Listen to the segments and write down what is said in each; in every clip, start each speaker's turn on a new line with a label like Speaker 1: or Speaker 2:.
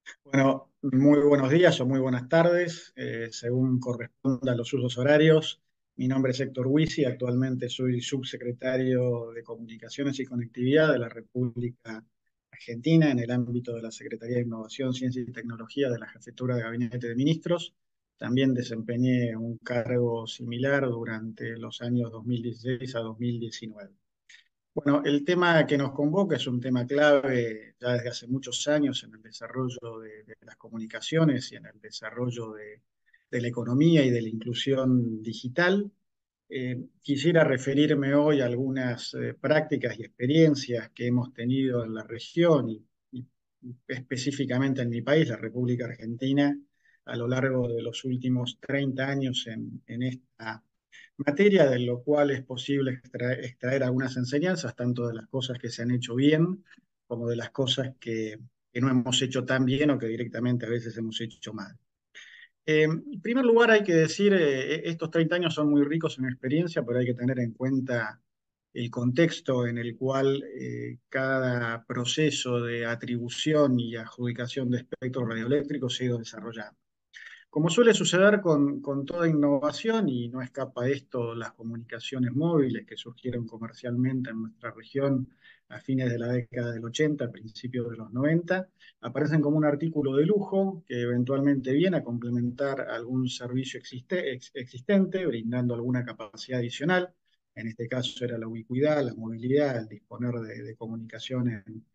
Speaker 1: Bueno, muy buenos días o muy buenas tardes, según corresponda a los usos horarios. Mi nombre es Héctor Huisi, actualmente soy subsecretario de Comunicaciones y Conectividad de la República Argentina en el ámbito de la Secretaría de Innovación, Ciencia y Tecnología de la Jefatura de Gabinete de Ministros. También desempeñé un cargo similar durante los años 2016 a 2019. Bueno, el tema que nos convoca es un tema clave ya desde hace muchos años en el desarrollo de las comunicaciones y en el desarrollo de la economía y de la inclusión digital. Quisiera referirme hoy a algunas prácticas y experiencias que hemos tenido en la región y específicamente en mi país, la República Argentina, a lo largo de los últimos 30 años en esta materia, de lo cual es posible extraer algunas enseñanzas, tanto de las cosas que se han hecho bien como de las cosas que no hemos hecho tan bien o que directamente a veces hemos hecho mal. En primer lugar, hay que decir, estos 30 años son muy ricos en experiencia, pero hay que tener en cuenta el contexto en el cual cada proceso de atribución y adjudicación de espectros radioeléctricos se ha ido desarrollando. Como suele suceder con toda innovación, y no escapa esto, las comunicaciones móviles que surgieron comercialmente en nuestra región a fines de la década del 80, a principios de los 90, aparecen como un artículo de lujo que eventualmente viene a complementar algún servicio existente, brindando alguna capacidad adicional. En este caso era la ubicuidad, la movilidad, el disponer de comunicación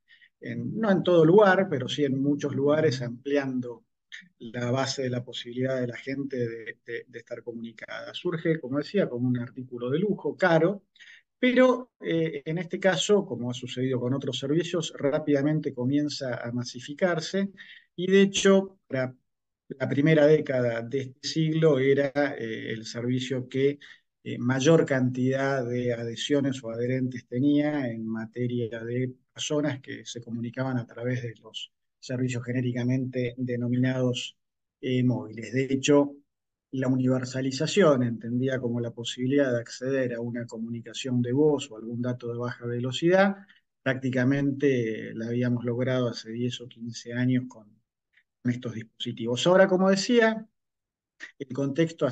Speaker 1: no en todo lugar, pero sí en muchos lugares, ampliando la base de la posibilidad de la gente de estar comunicada. Surge, como decía, como un artículo de lujo, caro, pero en este caso, como ha sucedido con otros servicios, rápidamente comienza a masificarse y de hecho, para la primera década de este siglo era el servicio que mayor cantidad de adhesiones o adherentes tenía en materia de personas que se comunicaban a través de los servicios genéricamente denominados móviles. De hecho, la universalización, entendida como la posibilidad de acceder a una comunicación de voz o algún dato de baja velocidad, prácticamente la habíamos logrado hace 10 o 15 años con estos dispositivos. Ahora, como decía, el contexto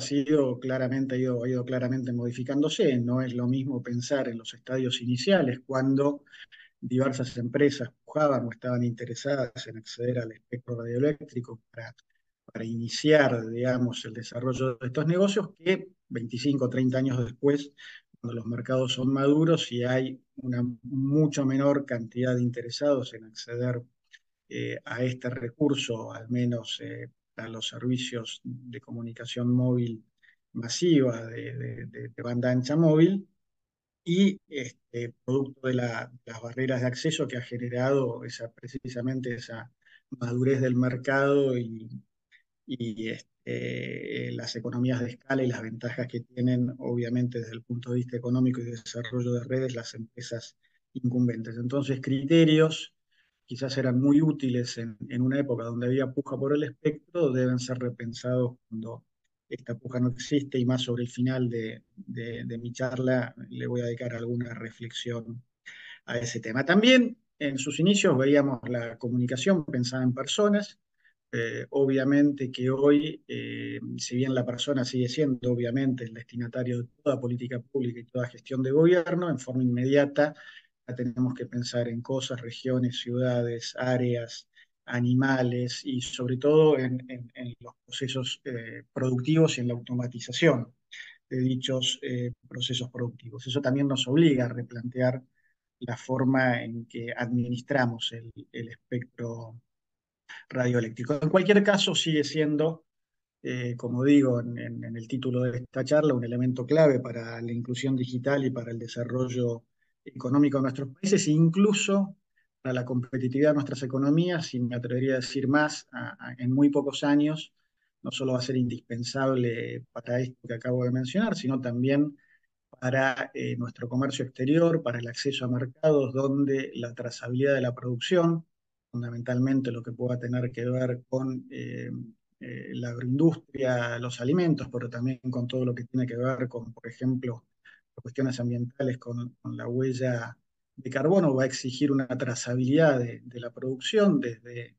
Speaker 1: ha ido claramente modificándose. No es lo mismo pensar en los estadios iniciales, cuando diversas empresas pujaban o estaban interesadas en acceder al espectro radioeléctrico para iniciar, digamos, el desarrollo de estos negocios, que 25 o 30 años después, cuando los mercados son maduros y hay una mucho menor cantidad de interesados en acceder a este recurso, al menos a los servicios de comunicación móvil masiva de banda ancha móvil, y producto de las barreras de acceso que ha generado precisamente esa madurez del mercado y las economías de escala y las ventajas que tienen, obviamente, desde el punto de vista económico y de desarrollo de redes, las empresas incumbentes. Entonces, criterios quizás eran muy útiles en una época donde había puja por el espectro, deben ser repensados cuando esta puja no existe, y más sobre el final de mi charla le voy a dedicar alguna reflexión a ese tema. También en sus inicios veíamos la comunicación pensada en personas. Obviamente que hoy, si bien la persona sigue siendo obviamente el destinatario de toda política pública y toda gestión de gobierno, en forma inmediata ya tenemos que pensar en cosas, regiones, ciudades, áreas, animales y sobre todo en los procesos productivos y en la automatización de dichos procesos productivos. Eso también nos obliga a replantear la forma en que administramos el espectro radioeléctrico. En cualquier caso, sigue siendo, como digo en el título de esta charla, un elemento clave para la inclusión digital y para el desarrollo económico de nuestros países, e incluso para la competitividad de nuestras economías, y me atrevería a decir más, en muy pocos años, no solo va a ser indispensable para esto que acabo de mencionar, sino también para nuestro comercio exterior, para el acceso a mercados donde la trazabilidad de la producción, fundamentalmente lo que pueda tener que ver con la agroindustria, los alimentos, pero también con todo lo que tiene que ver con, por ejemplo, cuestiones ambientales, con la huella de carbono, va a exigir una trazabilidad de la producción desde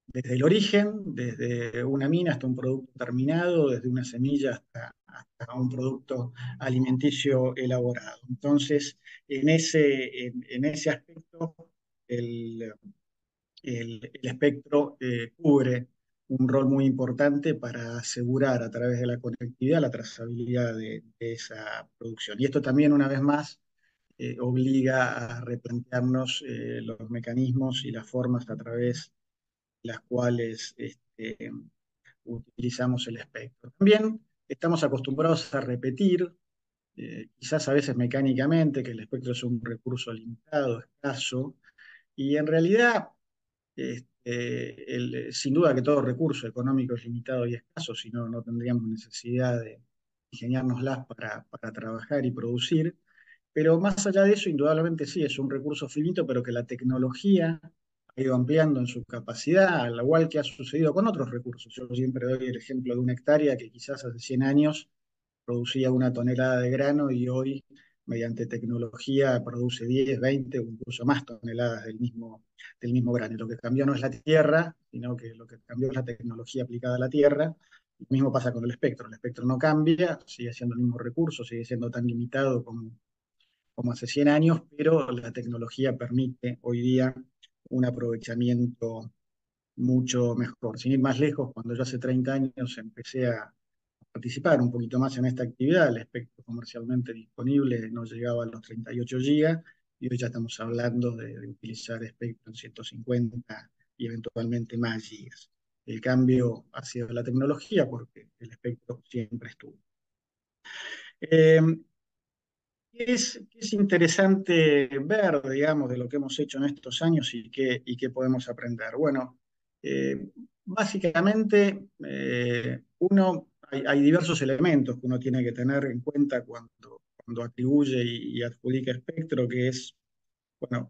Speaker 1: desde el origen, desde una mina hasta un producto terminado, desde una semilla hasta un producto alimenticio elaborado. Entonces, en ese aspecto, el, el espectro cubre un rol muy importante para asegurar a través de la conectividad la trazabilidad de esa producción. Y esto también, una vez más, obliga a replantearnos los mecanismos y las formas a través de las cuales utilizamos el espectro. También estamos acostumbrados a repetir, quizás a veces mecánicamente, que el espectro es un recurso limitado, escaso, y en realidad sin duda que todo recurso económico es limitado y escaso, si no, no tendríamos necesidad de ingeniárnoslas para trabajar y producir. Pero más allá de eso, indudablemente sí, es un recurso finito, pero que la tecnología ha ido ampliando en su capacidad, al igual que ha sucedido con otros recursos. Yo siempre doy el ejemplo de una hectárea que quizás hace 100 años producía 1 tonelada de grano y hoy, mediante tecnología, produce 10, 20 o incluso más toneladas del mismo grano. Y lo que cambió no es la tierra, sino que lo que cambió es la tecnología aplicada a la tierra. Lo mismo pasa con el espectro. El espectro no cambia, sigue siendo el mismo recurso, sigue siendo tan limitado como hace 100 años, pero la tecnología permite hoy día un aprovechamiento mucho mejor. Sin ir más lejos, cuando yo hace 30 años empecé a participar un poquito más en esta actividad, el espectro comercialmente disponible no llegaba a los 38 gigas y hoy ya estamos hablando de utilizar espectro en 150 y eventualmente más gigas. El cambio ha sido la tecnología porque el espectro siempre estuvo. Eh, es interesante ver, digamos, de lo que hemos hecho en estos años y qué podemos aprender. Bueno, eh, básicamente, hay diversos elementos que uno tiene que tener en cuenta cuando atribuye y adjudica espectro, que es, bueno,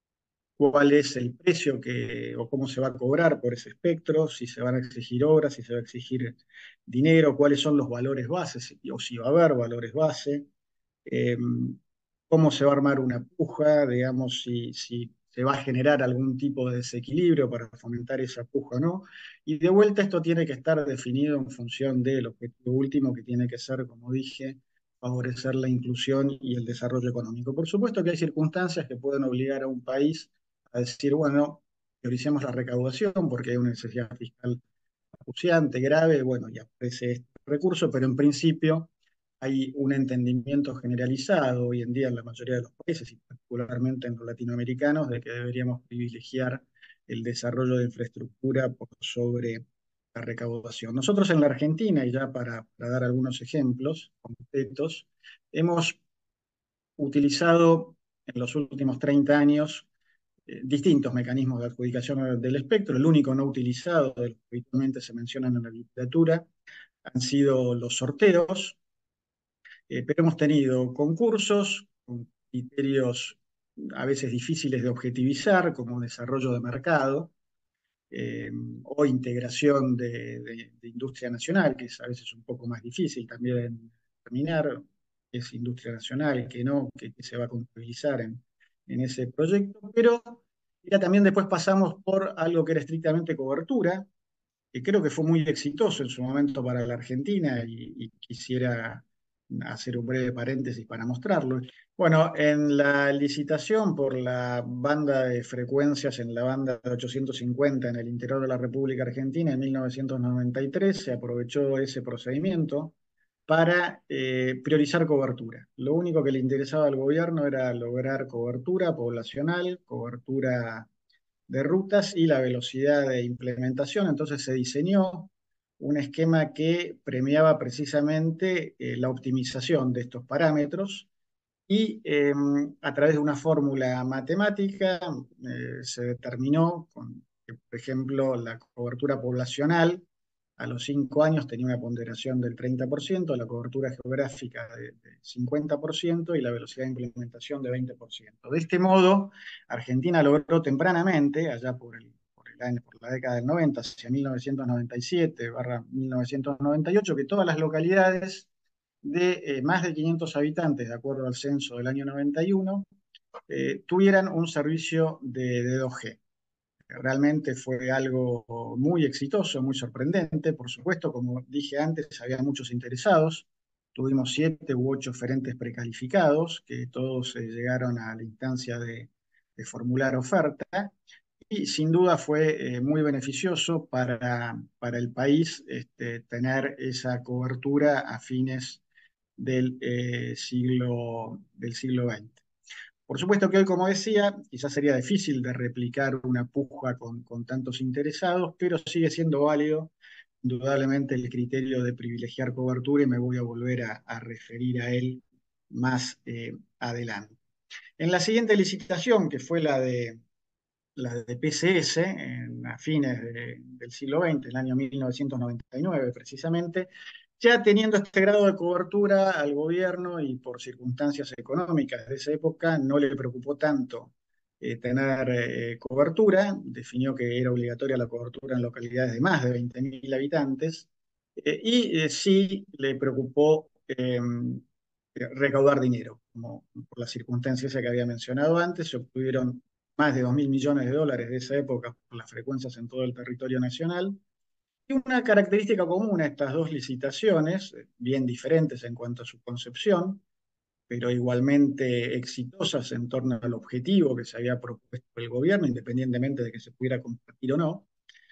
Speaker 1: cuál es el precio o cómo se va a cobrar por ese espectro, si se van a exigir obras, si se va a exigir dinero, cuáles son los valores bases o si va a haber valores base, eh, cómo se va a armar una puja, digamos, si se va a generar algún tipo de desequilibrio para fomentar esa puja o no. Y de vuelta esto tiene que estar definido en función del objetivo último que tiene que ser, como dije, favorecer la inclusión y el desarrollo económico. Por supuesto que hay circunstancias que pueden obligar a un país a decir, bueno, prioricemos la recaudación porque hay una necesidad fiscal acuciante, grave, bueno, y aparece este recurso, pero en principio hay un entendimiento generalizado hoy en día en la mayoría de los países, y particularmente en los latinoamericanos, de que deberíamos privilegiar el desarrollo de infraestructura por sobre la recaudación. Nosotros en la Argentina, y ya para dar algunos ejemplos concretos, hemos utilizado en los últimos 30 años distintos mecanismos de adjudicación del espectro. El único no utilizado, de los que habitualmente se mencionan en la literatura, han sido los sorteos, pero hemos tenido concursos con criterios a veces difíciles de objetivizar, como desarrollo de mercado, eh, o integración de industria nacional, que es a veces un poco más difícil también determinar qué es industria nacional, qué no, qué se va a contabilizar en ese proyecto, pero ya también después pasamos por algo que era estrictamente cobertura, que creo que fue muy exitoso en su momento para la Argentina y quisiera hacer un breve paréntesis para mostrarlo. Bueno, en la licitación por la banda de frecuencias en la banda de 850 en el interior de la República Argentina en 1993 se aprovechó ese procedimiento para priorizar cobertura. Lo único que le interesaba al gobierno era lograr cobertura poblacional, cobertura de rutas y la velocidad de implementación. Entonces se diseñó un esquema que premiaba precisamente la optimización de estos parámetros y a través de una fórmula matemática se determinó que, por ejemplo, la cobertura poblacional a los 5 años tenía una ponderación del 30%, la cobertura geográfica de 50% y la velocidad de implementación de 20%. De este modo, Argentina logró tempranamente, allá por la década del 90, hacia 1997/1998, que todas las localidades de más de 500 habitantes, de acuerdo al censo del año 91, tuvieran un servicio de 2G. Realmente fue algo muy exitoso, muy sorprendente. Por supuesto, como dije antes, había muchos interesados. Tuvimos 7 u 8 oferentes precalificados que todos llegaron a la instancia de formular oferta. Y sin duda fue muy beneficioso para el país tener esa cobertura a fines del siglo XX. Por supuesto que hoy, como decía, quizás sería difícil de replicar una puja con tantos interesados, pero sigue siendo válido indudablemente el criterio de privilegiar cobertura y me voy a volver a referir a él más adelante. En la siguiente licitación, que fue la de PCS, a fines del siglo XX, el año 1999 precisamente, ya teniendo este grado de cobertura al gobierno y por circunstancias económicas de esa época, no le preocupó tanto tener cobertura, definió que era obligatoria la cobertura en localidades de más de 20.000 habitantes, y sí le preocupó recaudar dinero, como por las circunstancias que había mencionado antes. Se obtuvieron más de 2.000 millones de dólares de esa época por las frecuencias en todo el territorio nacional. Y una característica común a estas dos licitaciones, bien diferentes en cuanto a su concepción, pero igualmente exitosas en torno al objetivo que se había propuesto el gobierno, independientemente de que se pudiera compartir o no,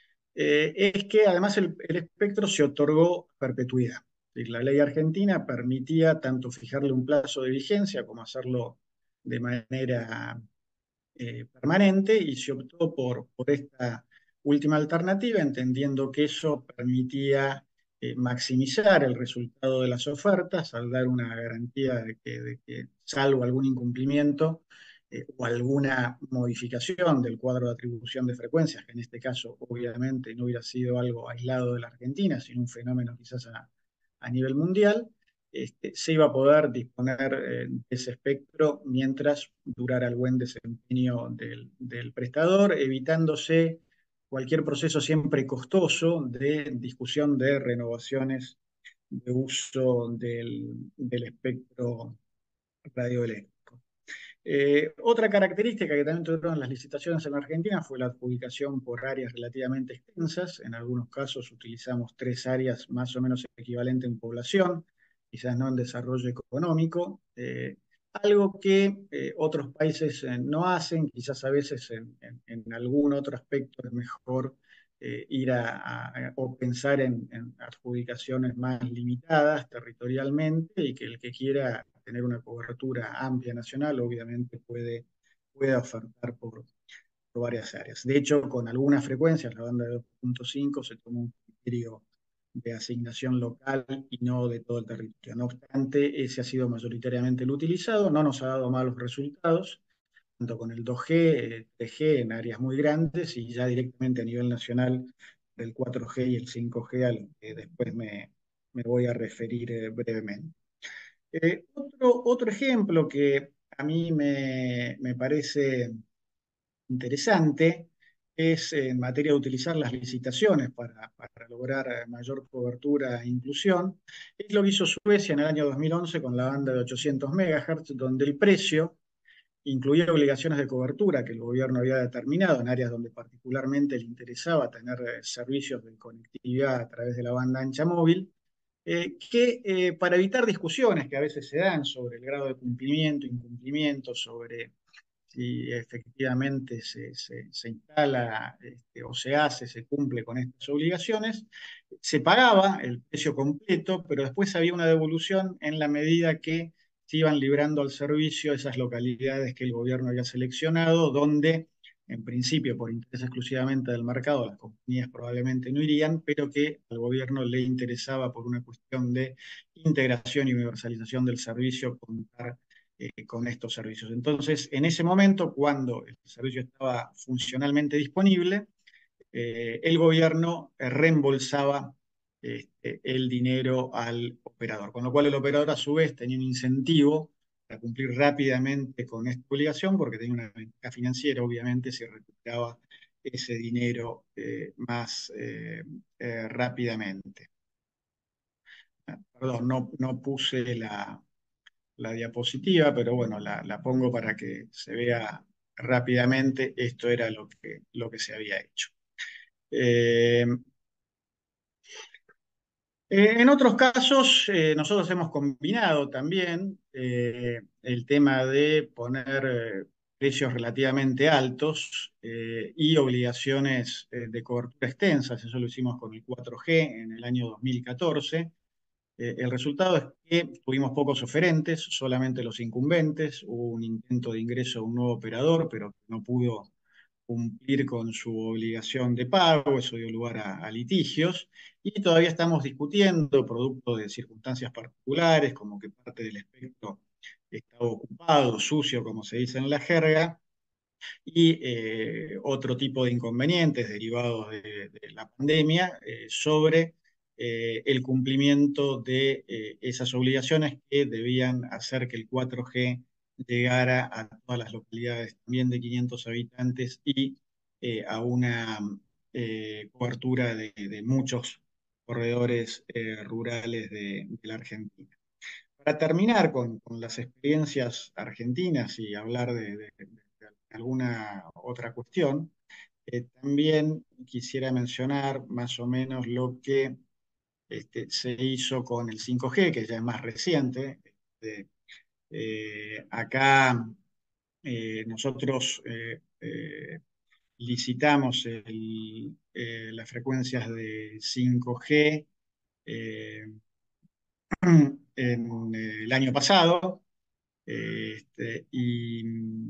Speaker 1: es que además el espectro se otorgó perpetuidad. La ley argentina permitía tanto fijarle un plazo de vigencia como hacerlo de manera permanente, y se optó por esta última alternativa, entendiendo que eso permitía maximizar el resultado de las ofertas al dar una garantía de que salvo algún incumplimiento o alguna modificación del cuadro de atribución de frecuencias, que en este caso obviamente no hubiera sido algo aislado de la Argentina, sino un fenómeno quizás a nivel mundial, se iba a poder disponer de ese espectro mientras durara el buen desempeño del prestador, evitándose cualquier proceso siempre costoso de discusión de renovaciones de uso del espectro radioeléctrico. Otra característica que también tuvieron las licitaciones en la Argentina fue la adjudicación por áreas relativamente extensas. En algunos casos utilizamos 3 áreas más o menos equivalentes en población, quizás no en desarrollo económico. Algo que otros países no hacen, quizás a veces en algún otro aspecto es mejor ir o pensar en adjudicaciones más limitadas territorialmente, y que el que quiera tener una cobertura amplia nacional obviamente puede ofertar por varias áreas. De hecho, con algunas frecuencias, la banda de 2.5 se tomó un criterio de asignación local y no de todo el territorio. No obstante, ese ha sido mayoritariamente el utilizado, no nos ha dado malos resultados, tanto con el 2G, 3G en áreas muy grandes, y ya directamente a nivel nacional del 4G y el 5G, a lo que después me voy a referir brevemente. Otro ejemplo que a mí me parece interesante es en materia de utilizar las licitaciones para lograr mayor cobertura e inclusión, es lo que hizo Suecia en el año 2011 con la banda de 800 MHz, donde el precio incluía obligaciones de cobertura que el gobierno había determinado en áreas donde particularmente le interesaba tener servicios de conectividad a través de la banda ancha móvil, que para evitar discusiones que a veces se dan sobre el grado de cumplimiento, incumplimiento, sobre si efectivamente se instala o se hace, se cumple con estas obligaciones, se pagaba el precio completo, pero después había una devolución en la medida que se iban librando al servicio esas localidades que el gobierno había seleccionado, donde en principio por interés exclusivamente del mercado las compañías probablemente no irían, pero que al gobierno le interesaba por una cuestión de integración y universalización del servicio contar con estos servicios. Entonces, en ese momento, cuando el servicio estaba funcionalmente disponible, el gobierno reembolsaba el dinero al operador, con lo cual el operador a su vez tenía un incentivo para cumplir rápidamente con esta obligación, porque tenía una ventaja financiera, obviamente, si recuperaba ese dinero más rápidamente. Perdón, no puse la diapositiva, pero bueno, la pongo para que se vea rápidamente esto era lo que se había hecho. Eh, en otros casos, nosotros hemos combinado también el tema de poner precios relativamente altos y obligaciones de cobertura extensas. Eso lo hicimos con el 4G en el año 2014. El resultado es que tuvimos pocos oferentes, solamente los incumbentes. Hubo un intento de ingreso de un nuevo operador, pero no pudo cumplir con su obligación de pago, eso dio lugar a litigios, y todavía estamos discutiendo, producto de circunstancias particulares, como que parte del espectro estaba ocupado, sucio, como se dice en la jerga, y otro tipo de inconvenientes derivados de la pandemia sobre el cumplimiento de esas obligaciones que debían hacer que el 4G llegara a todas las localidades, también de 500 habitantes, y a una cobertura de muchos corredores rurales de la Argentina. Para terminar con las experiencias argentinas y hablar de alguna otra cuestión, también quisiera mencionar más o menos lo que se hizo con el 5G, que ya es más reciente. Acá nosotros licitamos las frecuencias de 5G eh, en el año pasado. Y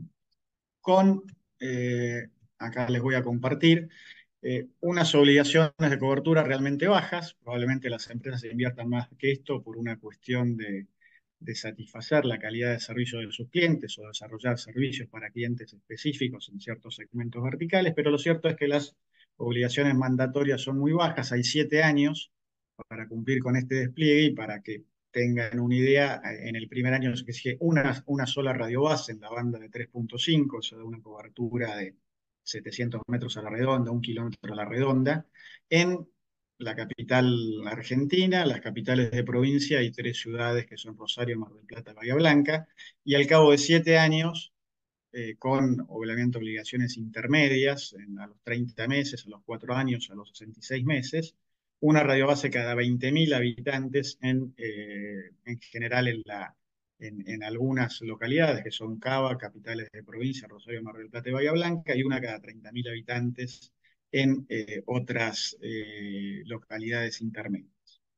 Speaker 1: con, eh, acá les voy a compartir, unas obligaciones de cobertura realmente bajas. Probablemente las empresas inviertan más que esto por una cuestión de satisfacer la calidad de servicio de sus clientes o desarrollar servicios para clientes específicos en ciertos segmentos verticales, pero lo cierto es que las obligaciones mandatorias son muy bajas. Hay 7 años para cumplir con este despliegue, y para que tengan una idea, en el primer año se exige una sola radiobase en la banda de 3.5, eso da una cobertura de 700 metros a la redonda, 1 kilómetro a la redonda. En la capital argentina, las capitales de provincia y 3 ciudades que son Rosario, Mar del Plata, Bahía Blanca, y al cabo de 7 años, con obviamente obligaciones intermedias a los 30 meses, a los 4 años, a los 66 meses, una radiobase cada 20.000 habitantes en general en algunas localidades que son Cava, capitales de provincia, Rosario, Mar del Plata y Bahía Blanca, y una cada 30.000 habitantes en otras localidades intermedias.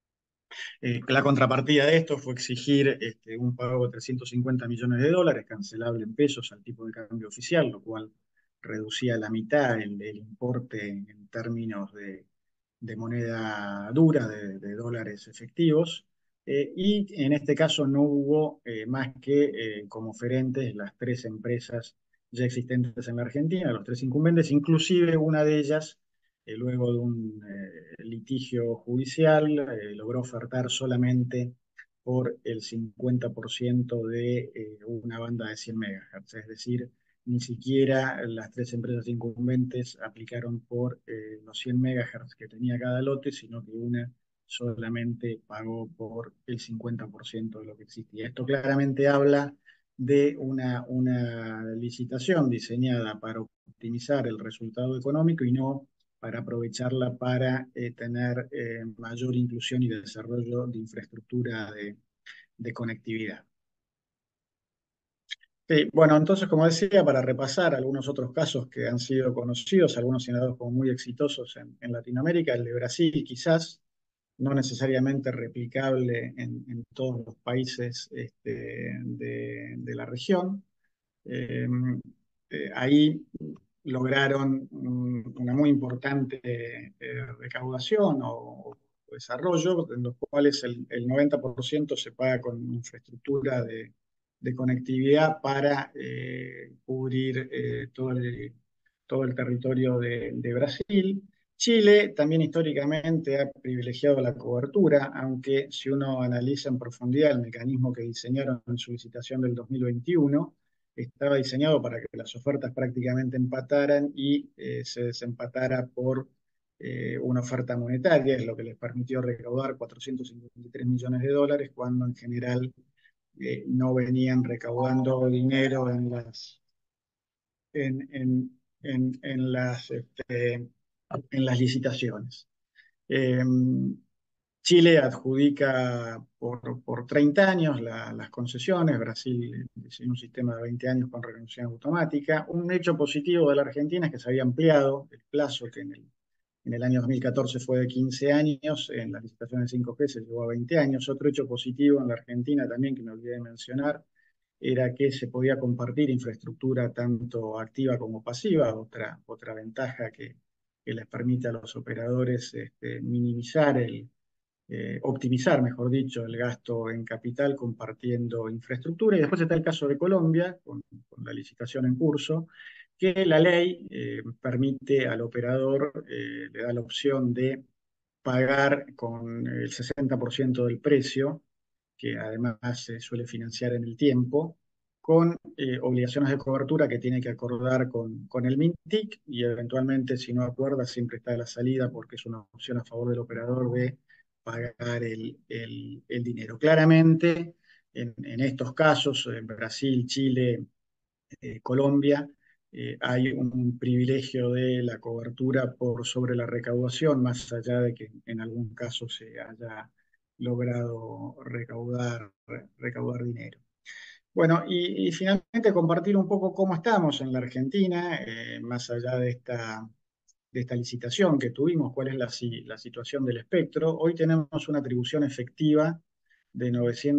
Speaker 1: La contrapartida de esto fue exigir un pago de 350 millones de dólares, cancelable en pesos al tipo de cambio oficial, lo cual reducía a la mitad el importe en términos de moneda dura, de dólares efectivos. Y en este caso no hubo más que como oferentes las 3 empresas ya existentes en la Argentina, los 3 incumbentes, inclusive una de ellas luego de un litigio judicial, logró ofertar solamente por el 50% de una banda de 100 MHz. Es decir, ni siquiera las 3 empresas incumbentes aplicaron por los 100 MHz que tenía cada lote, sino que una solamente pagó por el 50% de lo que existía. Esto claramente habla de una licitación diseñada para optimizar el resultado económico y no para aprovecharla para tener mayor inclusión y desarrollo de infraestructura de conectividad. Sí, bueno, entonces, como decía, para repasar algunos otros casos que han sido conocidos, algunos señalados como muy exitosos en Latinoamérica, el de Brasil quizás, no necesariamente replicable en todos los países de la región. Eh, Ahí lograron una muy importante recaudación o desarrollo, en los cuales el 90% se paga con infraestructura de conectividad para cubrir todo el territorio de Brasil. Chile también históricamente ha privilegiado la cobertura, aunque si uno analiza en profundidad el mecanismo que diseñaron en su licitación del 2021, estaba diseñado para que las ofertas prácticamente empataran y se desempatara por una oferta monetaria, es lo que les permitió recaudar 453 millones de dólares, cuando en general no venían recaudando dinero en, en- en las licitaciones. Eh, Chile adjudica por 30 años las concesiones, Brasil diseñó un sistema de 20 años con reconocimiento automática. Un hecho positivo de la Argentina es que se había ampliado el plazo, que en el año 2014 fue de 15 años, en la licitación de 5G se llegó a 20 años. Otro hecho positivo en la Argentina también, que me olvidé de mencionar, era que se podía compartir infraestructura tanto activa como pasiva, otra ventaja que les permite a los operadores minimizar optimizar, mejor dicho, el gasto en capital compartiendo infraestructura. Y después está el caso de Colombia, con la licitación en curso, que la ley permite al operador, le da la opción de pagar con el 60% del precio, que además se suele financiar en el tiempo, con obligaciones de cobertura que tiene que acordar con el MINTIC y eventualmente si no acuerda siempre está la salida porque es una opción a favor del operador de pagar el dinero. Claramente, en estos casos, en Brasil, Chile, Colombia, hay un privilegio de la cobertura por sobre la recaudación, más allá de que en algún caso se haya logrado recaudar dinero. Bueno, y finalmente compartir un poco cómo estamos en la Argentina, más allá de esta licitación que tuvimos, cuál es la situación del espectro. Hoy tenemos una atribución efectiva de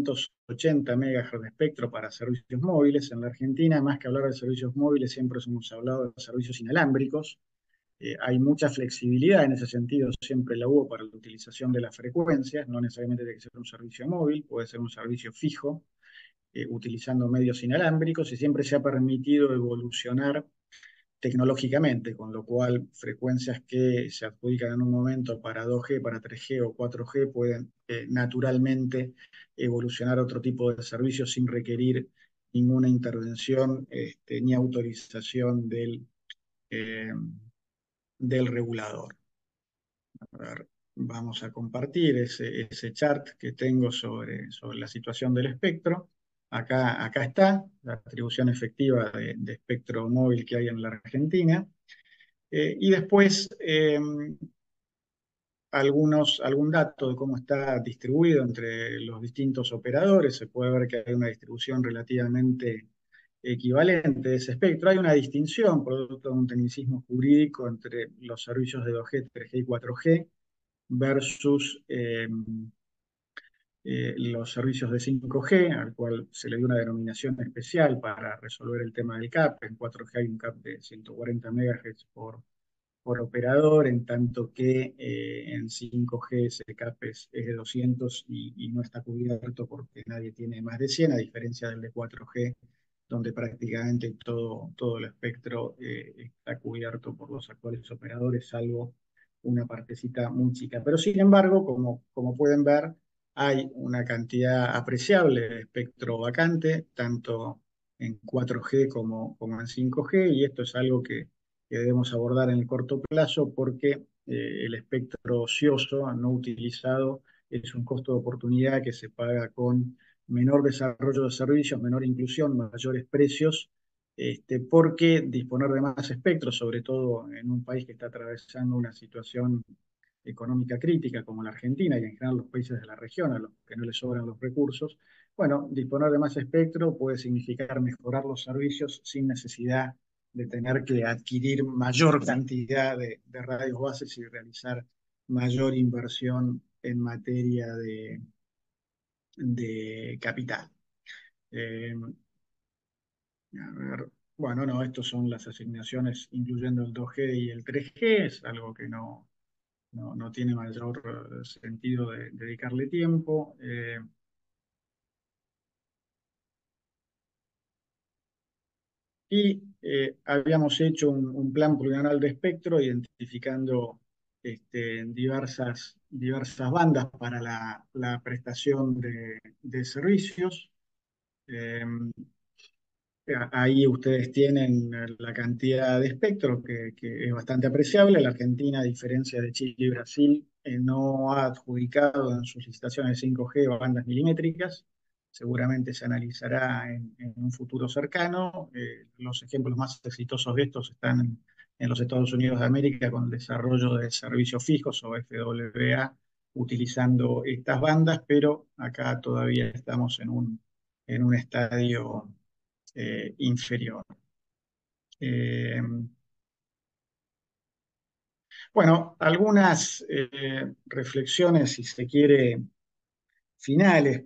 Speaker 1: 980 MHz de espectro para servicios móviles. En la Argentina, más que hablar de servicios móviles, siempre hemos hablado de servicios inalámbricos. Hay mucha flexibilidad en ese sentido, siempre la hubo para la utilización de las frecuencias, no necesariamente tiene que ser un servicio móvil, puede ser un servicio fijo, utilizando medios inalámbricos, y siempre se ha permitido evolucionar tecnológicamente, con lo cual frecuencias que se adjudican en un momento para 2G, para 3G o 4G pueden naturalmente evolucionar a otro tipo de servicios sin requerir ninguna intervención ni autorización eh, del regulador. A ver, vamos a compartir ese chart que tengo sobre la situación del espectro. Acá está la atribución efectiva de espectro móvil que hay en la Argentina. Y después algún dato de cómo está distribuido entre los distintos operadores. Se puede ver que hay una distribución relativamente equivalente de ese espectro. Hay una distinción, producto de un tecnicismo jurídico, entre los servicios de 2G, 3G y 4G versus los servicios de 5G, al cual se le dio una denominación especial para resolver el tema del CAP. En 4G hay un CAP de 140 MHz por operador, en tanto que en 5G ese CAP es de 200 y no está cubierto porque nadie tiene más de 100, a diferencia del de 4G, donde prácticamente todo el espectro está cubierto por los actuales operadores, salvo una partecita muy chica. Pero sin embargo, como pueden ver, hay una cantidad apreciable de espectro vacante, tanto en 4G como en 5G, y esto es algo que debemos abordar en el corto plazo porque el espectro ocioso no utilizado es un costo de oportunidad que se paga con menor desarrollo de servicios, menor inclusión, mayores precios, porque disponer de más espectro, sobre todo en un país que está atravesando una situación económica crítica como la Argentina y en general los países de la región a los que no les sobran los recursos, bueno, disponer de más espectro puede significar mejorar los servicios sin necesidad de tener que adquirir mayor cantidad de radios bases y realizar mayor inversión en materia de capital. Eh, a ver, bueno, no, estos son las asignaciones incluyendo el 2G y el 3G, es algo que no tiene mayor sentido de dedicarle tiempo. Y habíamos hecho un plan plurianual de espectro identificando diversas bandas para la prestación de servicios. Eh, Ahí ustedes tienen la cantidad de espectro que es bastante apreciable. La Argentina, a diferencia de Chile y Brasil, no ha adjudicado en sus licitaciones de 5G bandas milimétricas. seguramente se analizará en un futuro cercano. Los ejemplos más exitosos de estos están en los Estados Unidos de América con el desarrollo de servicios fijos o FWA utilizando estas bandas, pero acá todavía estamos en un estadio inferior. Eh, bueno, algunas reflexiones, si se quiere, finales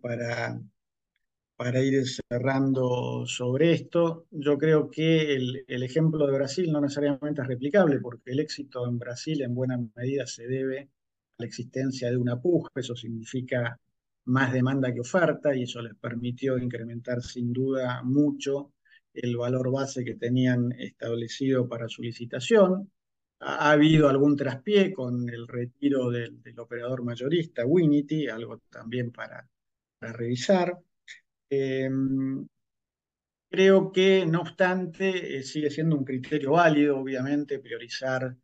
Speaker 1: para ir cerrando sobre esto. Yo creo que el ejemplo de Brasil no necesariamente es replicable, porque el éxito en Brasil en buena medida se debe a la existencia de una puja. Eso significa más demanda que oferta, y eso les permitió incrementar sin duda mucho el valor base que tenían establecido para su licitación. Ha habido algún traspié con el retiro del operador mayorista, Winity, algo también para revisar. Eh, Creo que, no obstante, sigue siendo un criterio válido, obviamente, priorizar,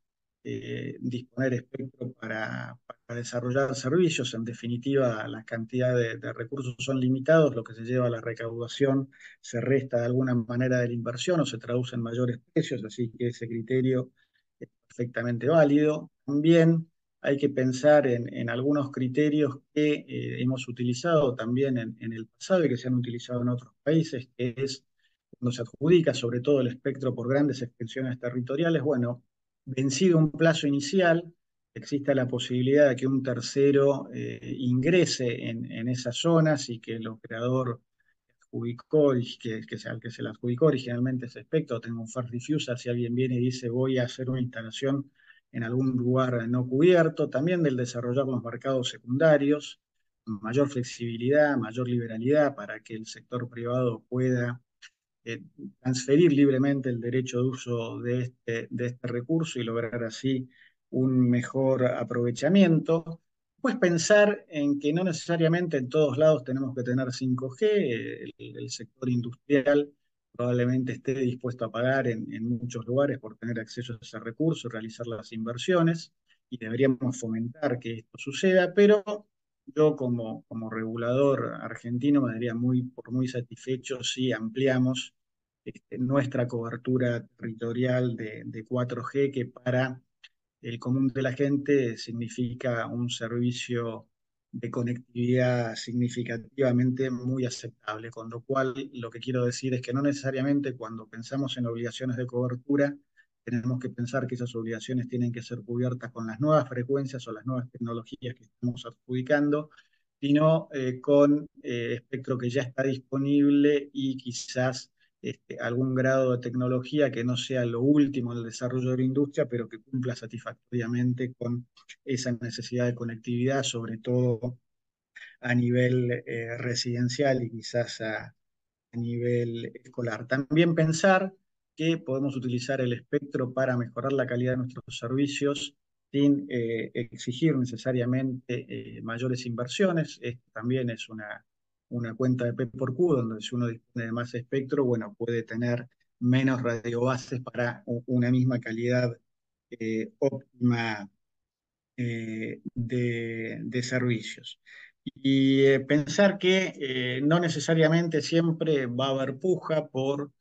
Speaker 1: disponer espectro para desarrollar servicios. En definitiva, la cantidad de recursos son limitados, lo que se lleva a la recaudación se resta de alguna manera de la inversión o se traduce en mayores precios, así que ese criterio es perfectamente válido. También hay que pensar en algunos criterios que hemos utilizado también en el pasado y que se han utilizado en otros países, que es cuando se adjudica sobre todo el espectro por grandes extensiones territoriales. Bueno, vencido un plazo inicial, existe la posibilidad de que un tercero ingrese en esas zonas y que el operador adjudicó, y al que se le adjudicó originalmente ese espectro tenga un first diffuser si alguien viene y dice voy a hacer una instalación en algún lugar no cubierto. También del desarrollar los mercados secundarios, mayor flexibilidad, mayor liberalidad para que el sector privado pueda eh, transferir libremente el derecho de uso de este recurso y lograr así un mejor aprovechamiento. Pues pensar en que no necesariamente en todos lados tenemos que tener 5G, el sector industrial probablemente esté dispuesto a pagar en muchos lugares por tener acceso a ese recurso, realizar las inversiones, y deberíamos fomentar que esto suceda, pero yo como regulador argentino me daría por muy satisfecho si ampliamos nuestra cobertura territorial de 4G, que para el común de la gente significa un servicio de conectividad significativamente muy aceptable. Con lo cual, lo que quiero decir es que no necesariamente cuando pensamos en obligaciones de cobertura, tenemos que pensar que esas obligaciones tienen que ser cubiertas con las nuevas frecuencias o las nuevas tecnologías que estamos adjudicando, sino con espectro que ya está disponible y quizás algún grado de tecnología que no sea lo último en el desarrollo de la industria, pero que cumpla satisfactoriamente con esa necesidad de conectividad, sobre todo a nivel residencial y quizás a nivel escolar. También pensar que podemos utilizar el espectro para mejorar la calidad de nuestros servicios sin exigir necesariamente mayores inversiones. Esto también es una cuenta de P por Q, donde si uno dispone de más espectro, bueno, puede tener menos radiobases para una misma calidad óptima de servicios. Y pensar que no necesariamente siempre va a haber puja por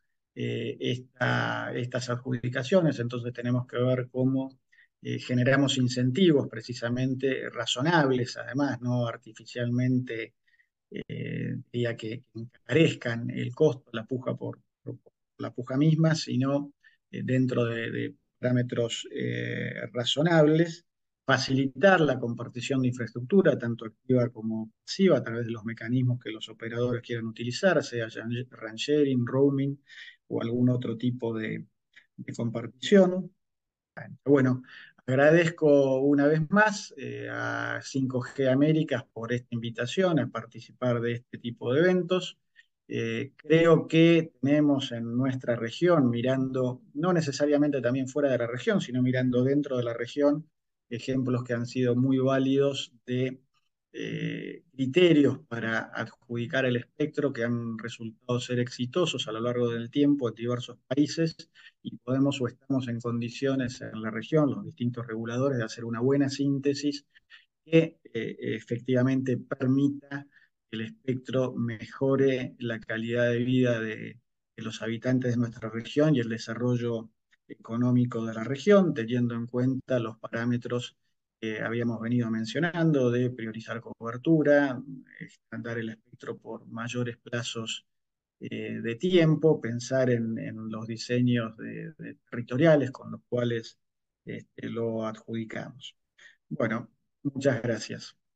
Speaker 1: estas adjudicaciones. Entonces tenemos que ver cómo generamos incentivos precisamente razonables, además, no artificialmente, que encarezcan el costo, la puja por la puja misma, sino dentro de parámetros razonables, facilitar la compartición de infraestructura, tanto activa como pasiva, a través de los mecanismos que los operadores quieran utilizar, sea RAN sharing, roaming o algún otro tipo de compartición. Bueno, agradezco una vez más a 5G Américas por esta invitación a participar de este tipo de eventos. Creo que tenemos en nuestra región, mirando no necesariamente también fuera de la región, sino mirando dentro de la región, ejemplos que han sido muy válidos de criterios para adjudicar el espectro que han resultado ser exitosos a lo largo del tiempo en diversos países, y podemos o estamos en condiciones en la región, los distintos reguladores, de hacer una buena síntesis que efectivamente permita el espectro mejore la calidad de vida de los habitantes de nuestra región y el desarrollo económico de la región, teniendo en cuenta los parámetros que habíamos venido mencionando de priorizar cobertura, extender el espectro por mayores plazos de tiempo, pensar en los diseños territoriales con los cuales lo adjudicamos. Bueno, muchas gracias.